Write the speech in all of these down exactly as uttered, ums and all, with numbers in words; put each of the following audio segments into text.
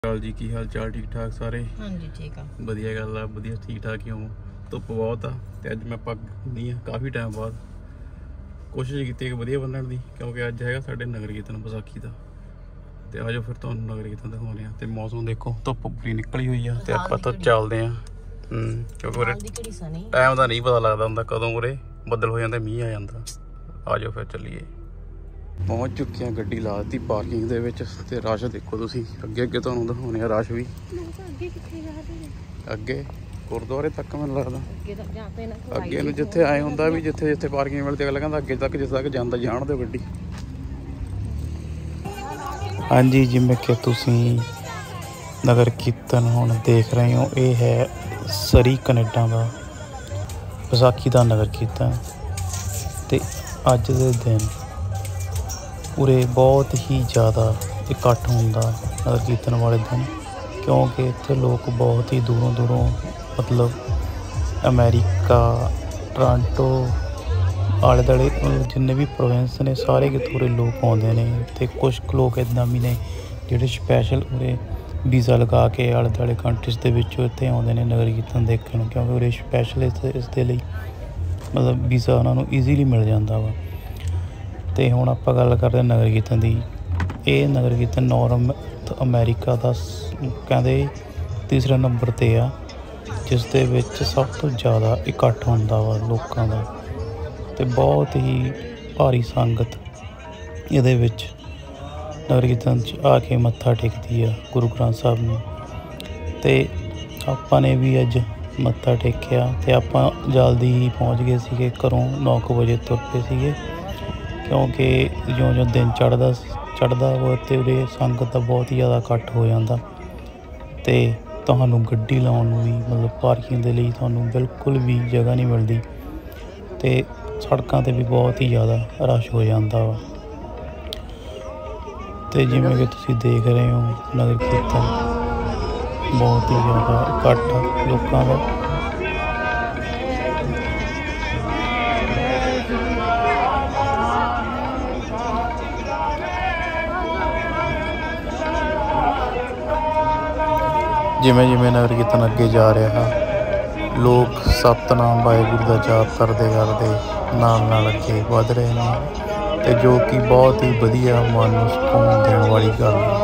जी की हाल चाल ठीक ठाक सारे? हाँ जी ठीक है, वधिया गल आ, वधिया ठीक ठाक ही हो। धुप्प बहुत आ ते अज मैं पग बन्नी आ काफ़ी टाइम बाद। कोशिश की वधिया बन्नण दी क्योंकि अज है साडे नगर कीर्तन विसाखी का। ते आ जाओ फिर तुहानूं नगर कीर्तन दिखाउने आ। ते मौसम देखो धुप्प पूरी निकली हुई आ ते आपां तां चलदे आ क्योंकि उरे टाइम दा नहीं पता लगदा हुंदा कदों उरे बदल हो जांदे मींह आ जांदा। आ जाओ फिर चलीए। पहुँच चुके हैं, गड्डी ला दी पार्किंग दे विच ते रश देखो तुसीं। अगे अगे तुहानूं दिखाउने आ रश भी अगे गुरुद्वारे तक मैनूं लगदा अगे नूं जिथे आए हुंदा भी जिथे जिथे पार्किंग मिलदी अगला कहंदा अगे तक जिस तक जांदा जाण दिओ गड्डी। हाँ जी जिवें कि तुसीं नगर कीर्तन हुण देख रहे हो, ये है सरी कनेडा का विसाखी का नगर कीर्तन। ते अज दे दिन उरे बहुत ही ज़्यादा इकट्ठ होंदा नगर कीर्तन वाले दिन, क्योंकि इत्थे लोग बहुत ही दूरों दूरों मतलब अमेरिका टोरंटो आले दुआले जिन्ने भी प्रोविंस ने सारे कितों लोग आउंदे ने। ते कुछ लोग इदां भी ने जिहड़े स्पैशल उरे वीज़ा लगा के आले दुआले कंट्रीज़ दे विचों इत्थे आउंदे ने नगर कीर्तन देखण, क्योंकि उरे स्पैशल इस इस दे लई मतलब वीज़ा उन्हां नूं ईजीली मिल जांदा वा। तो हुण आपां गल करदे नगर कीर्तन की। ये नगर कीर्तन नॉर्थ अमेरिका का कहते तीसरे नंबर पर आ, जिस दे विच सब तो ज़्यादा इकट्ठ होंदा वा लोकां दा। ते बहुत ही भारी संगत इहदे विच नगर कीर्तन च आके मत्था टेकदी आ गुरु ग्रंथ साहब नूं। ते आपां ने भी अज मत्था टेकिया ते आपां जल्दी ही पहुँच गए सीगे घरों, नौ क बजे तुर पे सीगे, क्योंकि ज्यों ज्यों दिन चढ़दा चढ़दा वा ते उरे संगत दा बहुत ही ज़्यादा इकट्ठ हो जांदा। ते तुहानूं गड्डी लाउण नूं भी मतलब पार्किंग दे लई तुहानूं बिल्कुल भी जगह नहीं मिलदी ते सड़कां ते भी बहुत ही ज़्यादा रश हो जांदा वा। ते जिवें कि तुसीं देख रहे हो नगर कीर्तन बहुत ही ज़्यादा इकट्ठ लोकां दा। जिमें जिमें नगर कीर्तन अगे जा रहा लोग सतनाम वाहिगुरू का जाप करते करते नाल नाल अगे वध रहे हैं, ते जो कि बहुत ही वधिया मन नूं सुकून देण वाली गल है।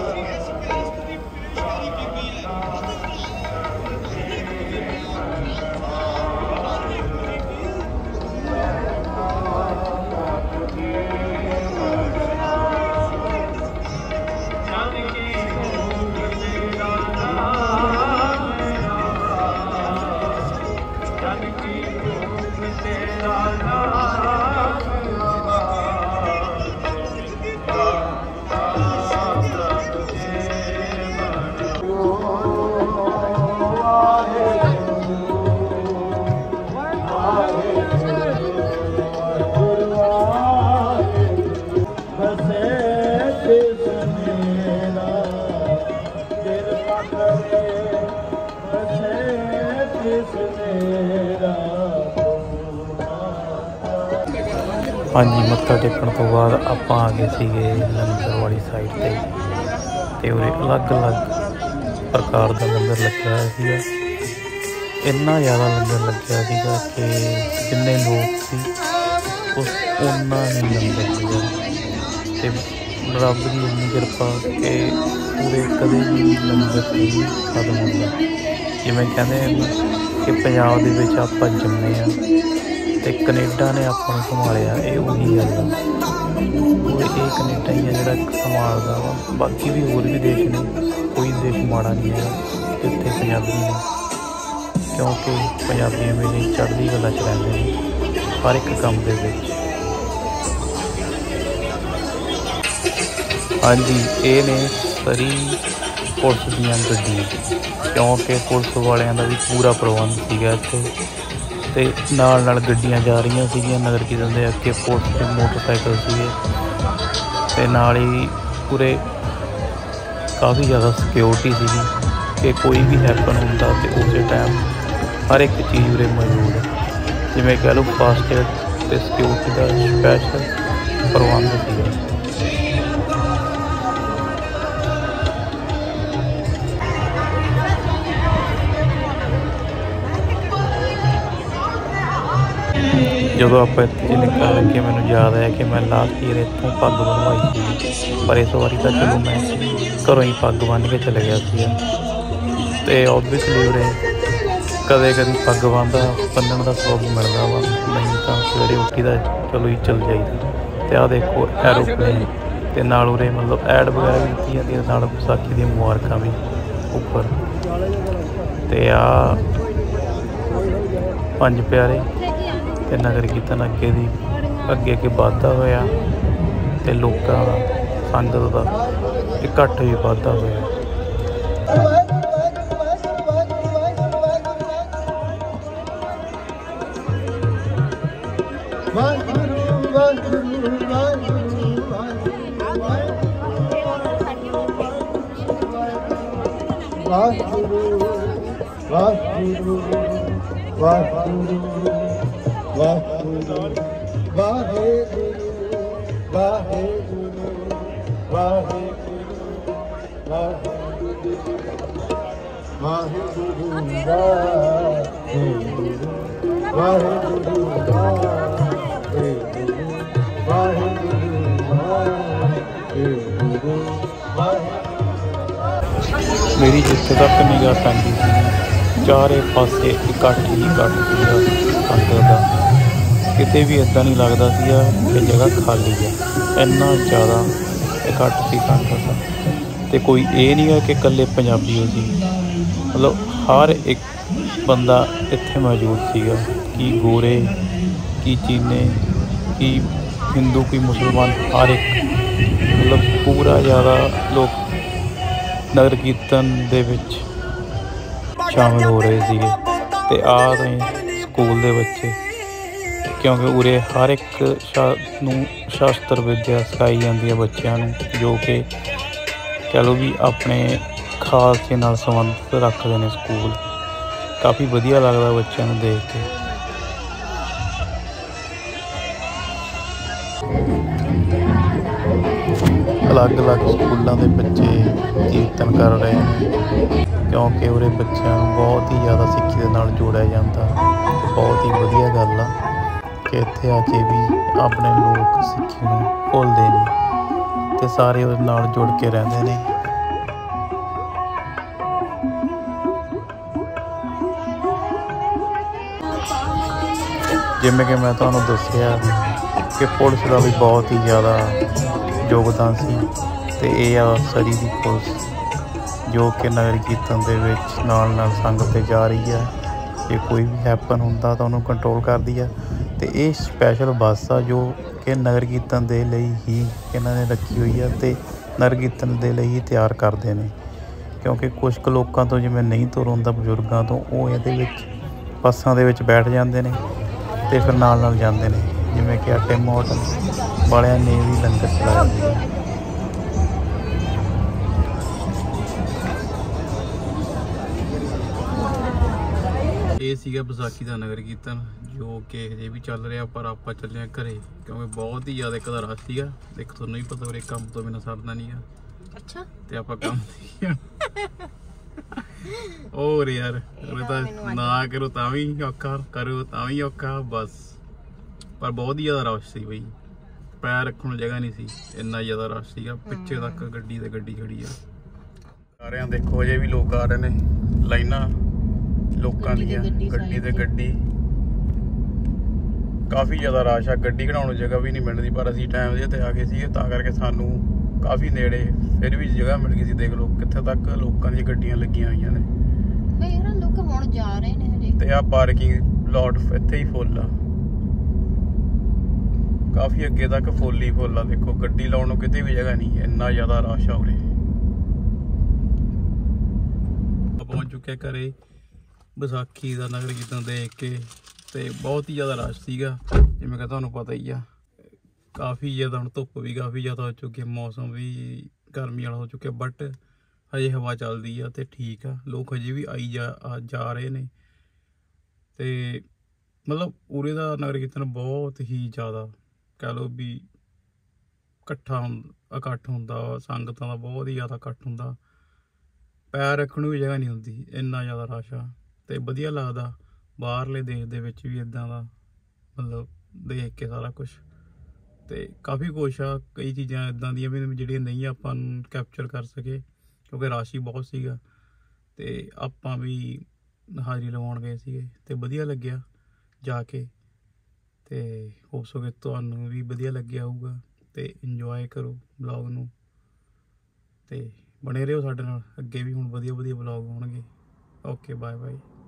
हाँ जी मत्था टेकण तो बाद आपां आ गए सीगे लंगर वाली साइड ते ते उरे अलग अलग प्रकार का लंगर लग्या होया सीगा। इन्ना ज़्यादा लंगर लग्या सीगा कि जिन्ने लोग सी उस उन्ना ही लंगर सीगा। ते रब की इन्नी किरपा कि पूरे कदे भी लंगर नहीं खत्म होंदा। जिवें कहंदे हैं कि पंजाब दे विच आपां जम्मे आ ते कनेडा ने आपां नूं संभालिया, ये उही गल आ। ये कनेडा ही है जिहड़ा संभालदा वा, बाकी भी होर भी देश ने, कोई देश माड़ा नहीं है जिथे पंजाबी ने, क्योंकि पंजाबी मेले चढ़दी कला च रहिंदे ने हर एक काम दे विच। हाँ जी ये ने सरी पुलिस दीयां गड्डियां, क्योंकि पुलिस वालियां दा भी पूरा प्रबंध सीगा इत्थे। ते नाल नाल गड्डियां जा रही सीगियां नगर कीर्तन दे अगे, पुलिस के मोटरसाइकिल सीगे ते नाल ही पूरे काफ़ी ज़्यादा सिक्योरिटी सीगी कि कोई भी हैपन होंदा ते उस टाइम हर एक चीज़ उरे मौजूद है। जिवें कह लो फास्ट एड ते सिक्योरिटी का स्पैशल प्रबंध सीगा। ਜਦੋਂ ਆਪਾਂ ਇੱਥੇ ਨਿਕਲਣ ਲੱਗੇ ਮੈਨੂੰ ਯਾਦ ਆਇਆ ਕਿ ਮੈਂ ਲਾਸਟ ਈਅਰ ਇੱਥੋਂ ਪੱਗ ਬਣਵਾਈ ਸੀ, ਪਰ ਇਸ ਵਾਰੀ ਤਾਂ ਚਲੋ ਮੈਂ ਘਰੋਂ ਹੀ ਪੱਗ ਬੰਨ੍ਹ ਕੇ ਚਲੇ ਗਿਆ ਸੀ। ਅਤੇ ਓਬਵੀਅਸਲੀ ਉਰੇ ਕਦੇ ਕਦੇ ਪੱਗ ਬੰਨ੍ਹਦਾ ਬੰਨ੍ਹਣ ਦਾ ਸਬੱਬ ਮਿਲਦਾ ਵਾ, ਨਹੀਂ ਤਾਂ ਸਵੇਰੇ ਉੱਠੀ ਦਾ ਚਲੋ ਹੀ ਚੱਲ ਜਾਈਦਾ। ਅਤੇ ਆਹ ਦੇਖੋ ਐਰੋਪਲੇਨ, ਅਤੇ ਨਾਲ ਉਰੇ ਮਤਲਬ ਐਡ ਵਗੈਰਾ ਵੀ ਦਿੱਤੀ ਜਾਂਦੀ ਹੈ, ਨਾਲ ਵਿਸਾਖੀ ਦੀਆਂ ਮੁਬਾਰਕਾਂ ਵੀ ਉੱਪਰ। ਅਤੇ ਆਹ ਪੰਜ ਪਿਆਰੇ ਅਤੇ ਨਗਰ ਕੀਰਤਨ ਅੱਗੇ ਦੀ ਅੱਗੇ ਅੱਗੇ ਵੱਧਦਾ ਹੋਇਆ, ਅਤੇ ਲੋਕਾਂ ਦਾ ਸੰਗਤ ਦਾ ਇਕੱਠ ਵੀ ਵੱਧਦਾ ਹੋਇਆ। ਵਾਹਿਗੁਰੂ ਵਾਹਿਗੁਰੂ ਵਾਹਿਗੁਰੂ ਵਾਹਿਗੁਰੂ ਵਾਹਿਗੁਰੂ ਵਾਹਿਗੁਰੂ ਵਾਹਿਗੁਰੂ ਵਾਹਿਗੁਰੂ ਮੇਰੀ ਜਿੱਥੇ ਤੱਕ ਨਿਗਾਹ ਪੈਂਦੀ ਸੀ ਚਾਰੇ ਪਾਸੇ ਇਕੱਠ ਹੀ ਇਕੱਠ ਸੀਗਾ ਸੰਗਤ ਦਾ। ਕਿਤੇ ਵੀ ਇੱਦਾਂ ਨਹੀਂ ਲੱਗਦਾ ਸੀਗਾ ਕਿ ਜਗ੍ਹਾ ਖਾਲੀ ਹੈ, ਇੰਨਾ ਜ਼ਿਆਦਾ ਇਕੱਠ ਸੀ ਸੰਗਤ ਦਾ। ਅਤੇ ਕੋਈ ਇਹ ਨਹੀਂ ਹੈ ਕਿ ਇਕੱਲੇ ਪੰਜਾਬੀ ਸੀ, ਮਤਲਬ ਹਰ ਇੱਕ ਬੰਦਾ ਇੱਥੇ ਮੌਜੂਦ ਸੀਗਾ, ਕੀ ਗੋਰੇ ਕੀ ਚੀਨੇ ਕੀ ਹਿੰਦੂ ਕੀ ਮੁਸਲਮਾਨ, ਹਰ ਇੱਕ ਮਤਲਬ ਪੂਰਾ ਜ਼ਿਆਦਾ ਲੋਕ ਨਗਰ ਕੀਰਤਨ ਦੇ ਵਿੱਚ ਸ਼ਾਮਿਲ ਹੋ ਰਹੇ ਸੀਗੇ। ਅਤੇ ਆਹ ਨੇ ਸਕੂਲ ਦੇ ਬੱਚੇ, ਕਿਉਂਕਿ ਉਰੇ ਹਰ ਇੱਕ ਸ਼ਾ ਨੂੰ ਸ਼ਾਸਤਰ ਵਿੱਦਿਆ ਸਿਖਾਈ ਜਾਂਦੀ ਹੈ ਬੱਚਿਆਂ ਨੂੰ, ਜੋ ਕਿ ਕਹਿ ਲਓ ਵੀ ਆਪਣੇ ਖਾਲਸੇ ਨਾਲ ਸੰਬੰਧ ਰੱਖਦੇ ਨੇ ਸਕੂਲ। ਕਾਫੀ ਵਧੀਆ ਲੱਗਦਾ ਬੱਚਿਆਂ ਨੂੰ ਦੇਖ ਕੇ। ਅਲੱਗ ਅਲੱਗ ਸਕੂਲਾਂ ਦੇ ਬੱਚੇ ਕੀਰਤਨ ਕਰ ਰਹੇ ਨੇ, ਕਿਉਂਕਿ ਉਰੇ ਬੱਚਿਆਂ ਨੂੰ ਬਹੁਤ ਹੀ ਜ਼ਿਆਦਾ ਸਿੱਖੀ ਦੇ ਨਾਲ ਜੋੜਿਆ ਜਾਂਦਾ। ਅਤੇ ਬਹੁਤ ਹੀ ਵਧੀਆ ਗੱਲ ਆ ਕਿ ਇੱਥੇ ਆ ਕੇ ਵੀ ਆਪਣੇ ਲੋਕ ਸਿੱਖੀ ਨੂੰ ਭੁੱਲਦੇ ਨਹੀਂ ਅਤੇ ਸਾਰੇ ਉਹਦੇ ਨਾਲ ਜੁੜ ਕੇ ਰਹਿੰਦੇ ਨੇ। ਜਿਵੇਂ ਕਿ ਮੈਂ ਤੁਹਾਨੂੰ ਦੱਸਿਆ ਕਿ ਪੁਲਿਸ ਦਾ ਵੀ ਬਹੁਤ ਹੀ ਜ਼ਿਆਦਾ ਯੋਗਦਾਨ ਸੀ। ਅਤੇ ਇਹ ਆ ਸਰੀ ਦੀ ਪੁਲਿਸ, ਜੋ ਕਿ ਨਗਰ ਕੀਰਤਨ ਦੇ ਵਿੱਚ ਨਾਲ ਨਾਲ ਸੰਗਤ 'ਤੇ ਜਾ ਰਹੀ ਹੈ। ਜੇ ਕੋਈ ਵੀ ਹੈਪਨ ਹੁੰਦਾ ਤਾਂ ਉਹਨੂੰ ਕੰਟਰੋਲ ਕਰਦੀ ਹੈ। ਅਤੇ ਇਹ ਸਪੈਸ਼ਲ ਬੱਸ ਆ ਜੋ ਕਿ ਨਗਰ ਕੀਰਤਨ ਦੇ ਲਈ ਹੀ ਇਹਨਾਂ ਨੇ ਰੱਖੀ ਹੋਈ ਹੈ, ਅਤੇ ਨਗਰ ਕੀਰਤਨ ਦੇ ਲਈ ਹੀ ਤਿਆਰ ਕਰਦੇ ਨੇ। ਕਿਉਂਕਿ ਕੁਛ ਕੁ ਲੋਕਾਂ ਤੋਂ ਜਿਵੇਂ ਨਹੀਂ ਤੁਰ ਹੁੰਦਾ, ਬਜ਼ੁਰਗਾਂ ਤੋਂ, ਉਹ ਇਹਦੇ ਵਿੱਚ ਬੱਸਾਂ ਦੇ ਵਿੱਚ ਬੈਠ ਜਾਂਦੇ ਨੇ ਅਤੇ ਫਿਰ ਨਾਲ ਨਾਲ ਜਾਂਦੇ ਨੇ। ਜਿਵੇਂ ਕਿ ਆ ਟਿਮ ਹੋਟਲ ਵਾਲਿਆਂ ਨੇ ਵੀ ਲੰਗਰ ਚਲਾਇਆ ਸੀ। ਇਹ ਸੀਗਾ ਵਿਸਾਖੀ ਦਾ ਨਗਰ ਕੀਰਤਨ, ਜੋ ਕਿ ਹਜੇ ਵੀ ਚੱਲ ਰਿਹਾ, ਪਰ ਆਪਾਂ ਚੱਲੇ ਹਾਂ ਘਰੇ, ਕਿਉਂਕਿ ਬਹੁਤ ਹੀ ਜ਼ਿਆਦਾ ਇੱਕ ਦਾ ਰਸ਼ ਸੀਗਾ। ਇੱਕ ਤੁਹਾਨੂੰ ਹੀ ਪਤਾ ਉਰੇ ਕੰਮ ਤੋਂ ਬਿਨਾਂ ਸਰਦਾ ਨਹੀਂ ਆ। ਅੱਛਾ। ਤੇ ਆਪਾਂ ਕੰਮ ਹੋਰ ਯਾਰ ਉਹ ਤਾਂ ਨਾ ਕਰੋ ਤਾਂ ਵੀ ਔਖਾ, ਕਰੋ ਤਾਂ ਵੀ ਔਖਾ ਬਸ। ਪਰ ਬਹੁਤ ਹੀ ਜ਼ਿਆਦਾ ਰਸ਼ ਸੀ ਬਈ, ਪੈਰ ਰੱਖਣ ਨੂੰ ਜਗ੍ਹਾ ਨਹੀਂ ਸੀ, ਇੰਨਾ ਜ਼ਿਆਦਾ ਰਸ਼ ਸੀਗਾ। ਪਿੱਛੇ ਤੱਕ ਗੱਡੀ ਤੇ ਗੱਡੀ ਖੜੀ ਆ। ਆ ਰਹੇ ਆ, ਦੇਖੋ ਅਜੇ ਵੀ ਲੋਕ ਆ ਰਹੇ ਨੇ, ਲਾਈਨਾਂ ਲੋਕਾਂ ਦੀਆਂ, ਗੱਡੀ ਤੇ ਗੱਡੀ। ਕਾਫੀ ਜ਼ਿਆਦਾ ਰਸ਼ ਆ, ਗੱਡੀ ਖੜਾਉਣ ਨੂੰ ਜਗ੍ਹਾ ਵੀ ਨਹੀਂ ਮਿਲਦੀ। ਪਰ ਅਸੀਂ ਟਾਈਮ ਦੇ ਤੇ ਆ ਗਏ ਸੀਗੇ, ਤਾਂ ਕਰਕੇ ਸਾਨੂੰ ਕਾਫੀ ਨੇੜੇ ਫਿਰ ਵੀ ਜਗ੍ਹਾ ਮਿਲ ਗਈ ਸੀ। ਦੇਖ ਲਓ ਕਿੱਥੇ ਤੱਕ ਲੋਕਾਂ ਦੀਆਂ ਗੱਡੀਆਂ ਲੱਗੀਆਂ ਹੋਈਆਂ ਨੇ। ਲੋਕ ਹੁਣ ਜਾ ਰਹੇ ਨੇ ਹਜੇ। ਤੇ ਆ ਪਾਰਕਿੰਗ ਲੋਟ ਇੱਥੇ ਹੀ ਫੁੱਲ ਆ, ਕਾਫੀ ਅੱਗੇ ਤੱਕ ਫੁੱਲ ਹੀ ਫੁੱਲ ਆ। ਦੇਖੋ ਗੱਡੀ ਲਾਉਣ ਨੂੰ ਕਿਤੇ ਵੀ ਜਗ੍ਹਾ ਨਹੀਂ, ਇੰਨਾ ਜ਼ਿਆਦਾ ਰਸ਼ ਆ ਉਰੇ। ਪਹੁੰਚ ਚੁੱਕਿਆ ਘਰੇ ਵਿਸਾਖੀ ਦਾ ਨਗਰ ਕੀਰਤਨ ਦੇਖ ਕੇ, ਤੇ ਬਹੁਤ ਹੀ ਜ਼ਿਆਦਾ ਰਸ਼ ਸੀਗਾ। ਜਿਵੇਂ ਕਿ ਤੁਹਾਨੂੰ ਪਤਾ ਹੀ ਆ, ਕਾਫੀ ਜ਼ਿਆਦਾ ਹੁਣ ਧੁੱਪ ਵੀ ਕਾਫੀ ਜ਼ਿਆਦਾ ਹੋ ਚੁੱਕੀ ਹੈ, ਮੌਸਮ ਵੀ ਗਰਮੀ ਵਾਲਾ ਹੋ ਚੁੱਕਿਆ। ਬਟ ਹਜੇ ਹਵਾ ਚੱਲਦੀ ਆ ਤੇ ਠੀਕ ਆ, ਲੋਕ ਹਜੇ ਵੀ ਆਈ ਜਾ ਜਾ ਰਹੇ ਨੇ। ਤੇ ਮਤਲਬ ਉਰੇ ਦਾ ਨਗਰ ਕੀਰਤਨ ਬਹੁਤ ਹੀ ਜ਼ਿਆਦਾ ਕਹਿ ਲਓ ਵੀ ਇਕੱਠਾ ਹੁੰਦਾ ਇਕੱਠ ਹੁੰਦਾ, ਸੰਗਤਾਂ ਦਾ ਬਹੁਤ ਹੀ ਜ਼ਿਆਦਾ ਇਕੱਠ ਹੁੰਦਾ। ਪੈਰ ਰੱਖਣ ਨੂੰ ਵੀ ਜਗ੍ਹਾ ਨਹੀਂ ਹੁੰਦੀ, ਇੰਨਾ ਜ਼ਿਆਦਾ ਰਸ਼ ਆ। ਅਤੇ ਵਧੀਆ ਲੱਗਦਾ, ਬਾਹਰਲੇ ਦੇਸ਼ ਦੇ ਵਿੱਚ ਵੀ ਇੱਦਾਂ ਦਾ ਮਤਲਬ ਦੇਖ ਕੇ ਸਾਰਾ ਕੁਝ। ਤੇ ਕਾਫੀ ਕੁਛ ਆ, ਕਈ ਚੀਜ਼ਾਂ ਇੱਦਾਂ ਦੀਆਂ ਵੀ ਜਿਹੜੀਆਂ ਨਹੀਂ ਆਪਾਂ ਨੂੰ ਕੈਪਚਰ ਕਰ ਸਕੇ ਕਿਉਂਕਿ ਰਸ਼ ਹੀ ਬਹੁਤ ਸੀਗਾ। ਤੇ ਆਪਾਂ ਵੀ ਹਾਜ਼ਰੀ ਲਵਾਉਣ ਗਏ ਸੀਗੇ ਤੇ ਵਧੀਆ ਲੱਗਿਆ ਜਾ ਕੇ। ਤੇ ਹੋਪ ਸੋ ਕਿ ਤੁਹਾਨੂੰ ਵੀ ਵਧੀਆ ਲੱਗਿਆ ਹੋਊਗਾ ਤੇ ਇੰਜੋਏ ਕਰੋ ਵਲੌਗ ਨੂੰ ਤੇ ਬਣੇ ਰਹੋ ਸਾਡੇ ਨਾਲ, ਅੱਗੇ ਵੀ ਹੁਣ ਵਧੀਆ ਵਧੀਆ ਵਲੌਗ ਆਉਣਗੇ। Okay bye bye.